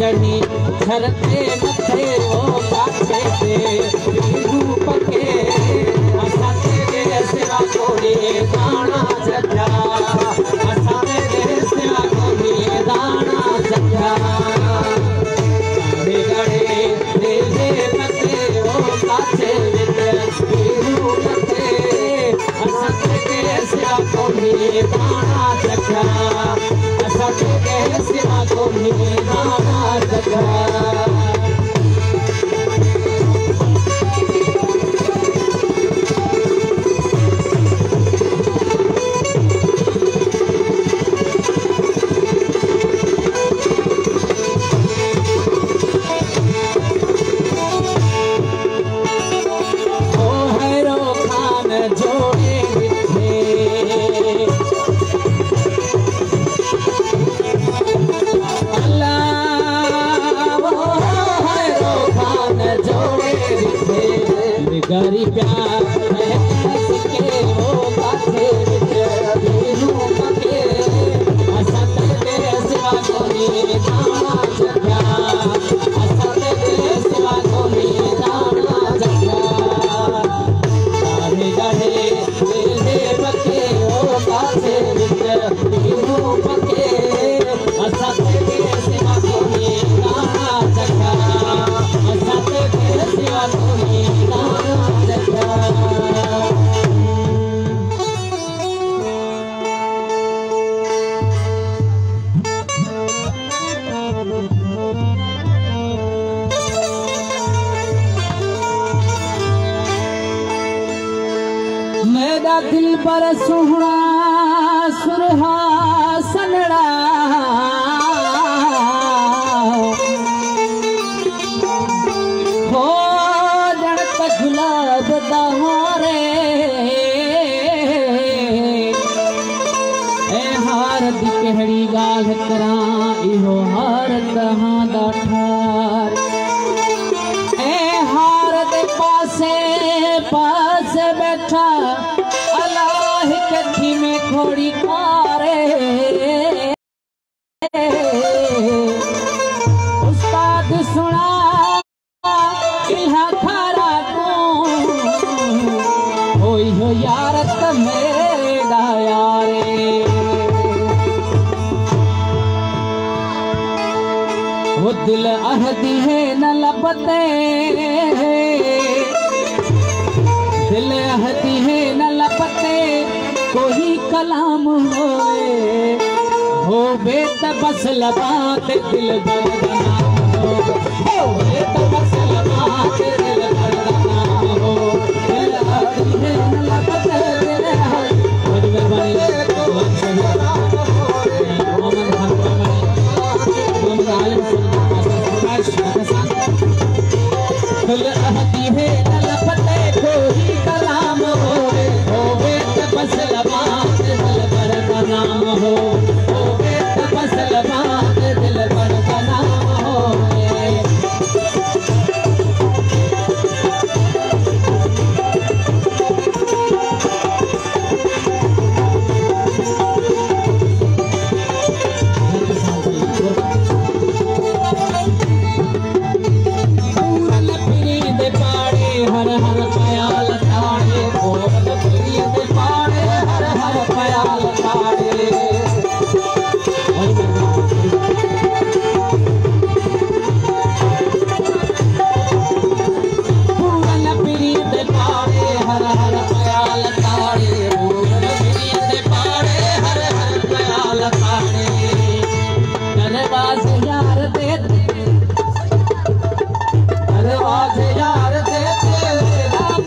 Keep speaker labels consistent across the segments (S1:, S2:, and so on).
S1: गढ़ी झरते मथे ओ काठे ते रूप के असा तेरे सिवा कोई दाना जग्या असा तेरे सिवा कोई दाना जग्या गढ़े तेरे मथे ओ काठे ते रूप के असा तेरे सिवा कोई दाना जग्या असा तेरे सिवा कोई दाना जग्या गरी प्यार के हो काठे रूप के असा तेरे सिवा कोई दाना जग्या असा तेरे सिवा कोई दाना जग्या तारे गढ़े तेरे पके हो काठे रूप के असा तेरे सिवा कोई दाना जग्या असा तेरे सिवा कोई मेरा दिल पर सुहना सुरहा सनड़ा हो जड़त गुलाब दहारे ए हार दी कहड़ी गाल करा इहो हार तहां दा ठार ए हार दे पासे बैठा अल्लाह कथी में खोड़ी खारे उस्ताद सुना इल्हा खारा को होई हो यारत मेरे दा यारे वो दिल अहदी है न लपते दिल अहदी है न लपते कोई कलाम हो बेत बस लबात दिल बरदना हो बेत बस लबात दिल बरदना हो दिल अहदी है न लपते दिल अहदी है न लपते कोई कलाम हो बेत बस लबात दिल बरदना हो बेत बस लबात दिल बरदना हो हर हर ख्याल ताड़े बोल प्रिय दे पाड़े हर हर ख्याल ताड़े पूरन प्रिय दे पाड़े हर हर ख्याल ताड़े पूरन प्रिय दे पाड़े हर हर ख्याल ताड़े दरवाज यार देते दरवाज यार देते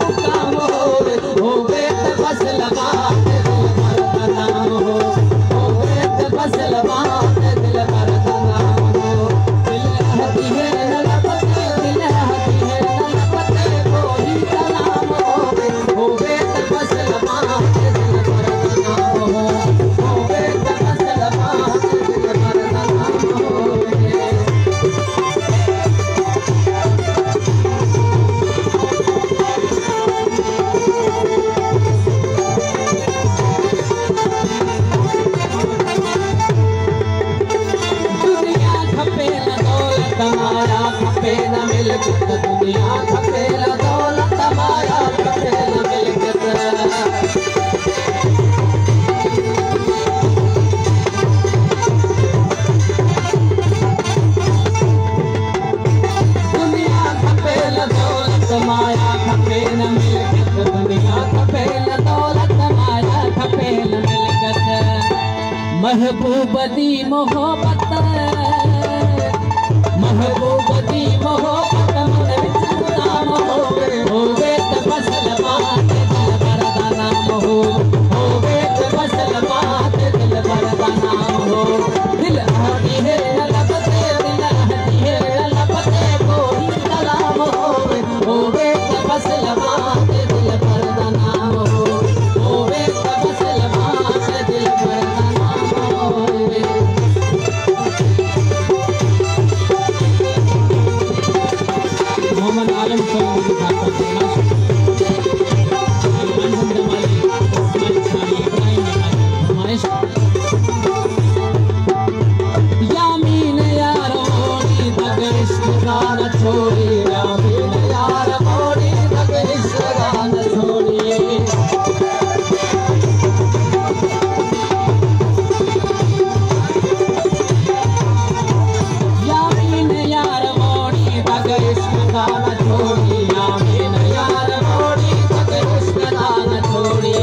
S1: खपे न मिलकत दुनिया खपे न दौलत माया खपे न मिलकत महबूब दी मोहब्बत मन विच गुलाम होवे त बसल बात दिल भरदा नाम होवे त बसल बात दिल भरदा नाम हो दिल आहदी है लपते दिल आहदी है लपते कोई कलाम होवे त बसल बात दिल भरदा नाम होवे त बसल बात दिल भरदा नाम होवे मोहम्मद आलम सॉन्ग दिखाता यामीन यार मोड़ी तक इश्क गाना छोड़ी यामीन यार मोड़ी तक इश्क गाना छोड़ी यामीन यार मोड़ी तक इश्क गाना छोड़ी यामीन यार मोड़ी तक इश्क गाना छोड़ी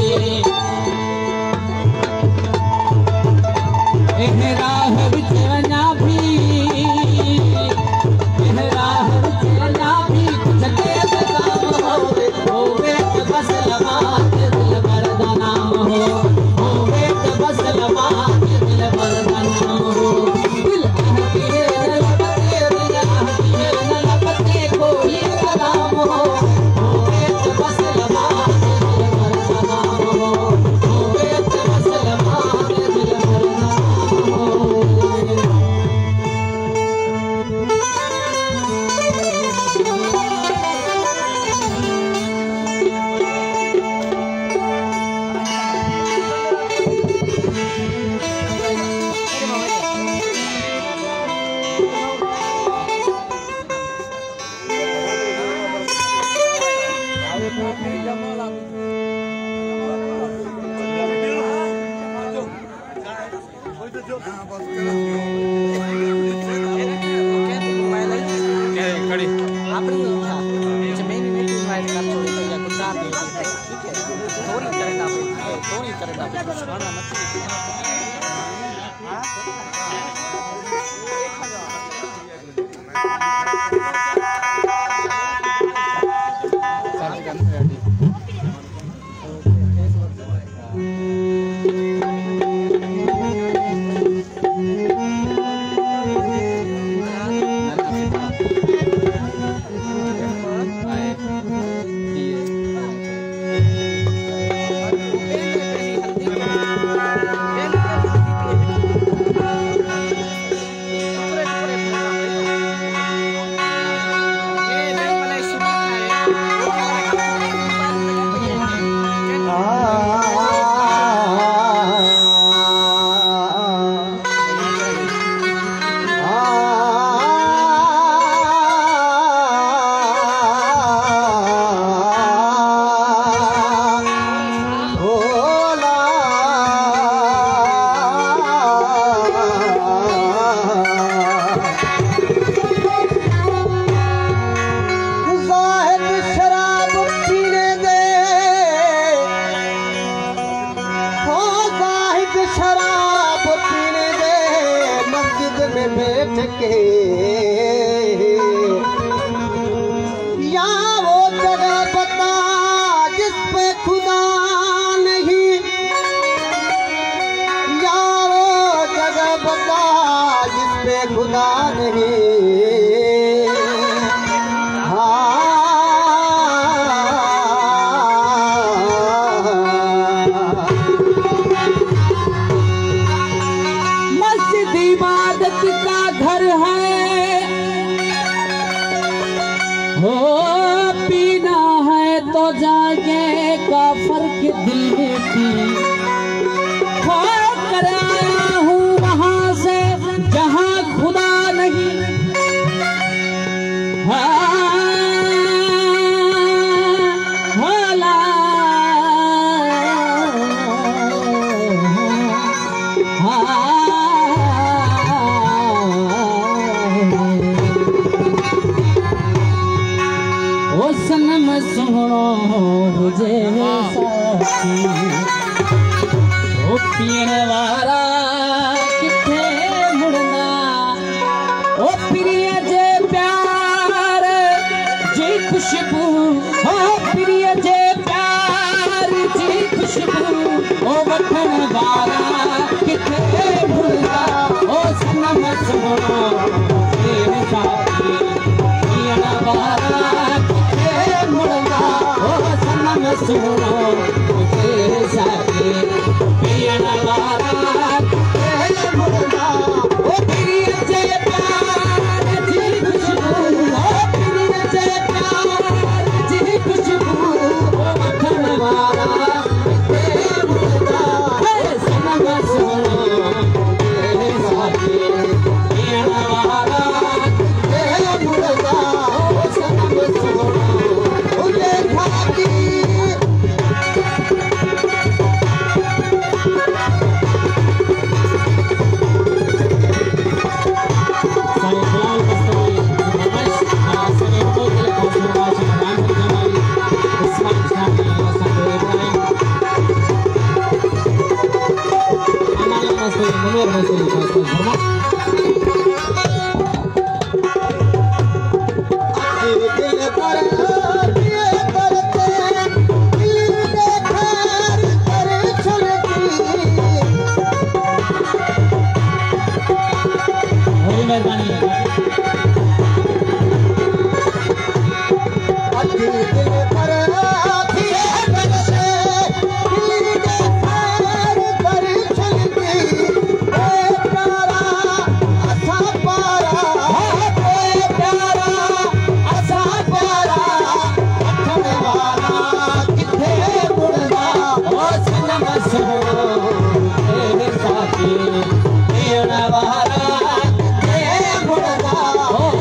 S1: राह विच वञा भी राह विच वञा भी जॻहि ते काम होवे त बस लबात दिल भरदा नाम होवे त बस लबात दिल भरदा नाम हो दिल आहदी है लपते दिल आहदी है लपते कोई कलाम होवे त बस लबात दिल भरदा नाम होवे त बस लबात दिल भरदा या वो जगह बता जिस पे खुदा नहीं या वो जगह बता जिस पे खुदा नहीं मस्जिद इबादत का घर है हो पीना है तो जागे का फर्क दिल में थी हो कर आया हूँ वहाँ से जहाँ खुदा नहीं सनम सो सुहिणो हुजे साथी ओ पीअण वारा किथे मुड़ंदा ओ प्रिय जे प्यार जी खुशबू ओ प्रिय जे प्यार जी खुशबू ओ वठण वारा किथे मुड़ंदा ओ सनम सुहिणो हुजे साथी पीअण वारा किथे मुड़ंदा ओ सनम सुहिणो हुजे साथी पीअण वारा किथे मुड़ंदा ओ प्रिय जे प्यार जी खुशबू ओ प्रिय जे प्यार जी खुशबू ओ वठण वारा किथे मुड़ंदा ओ सनम सुहिणो हुजे साथी पीअण वारा किथे मुड़ंदा ओ सनम सुहिणो हुजे साथी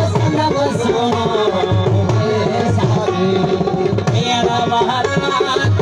S1: Mahara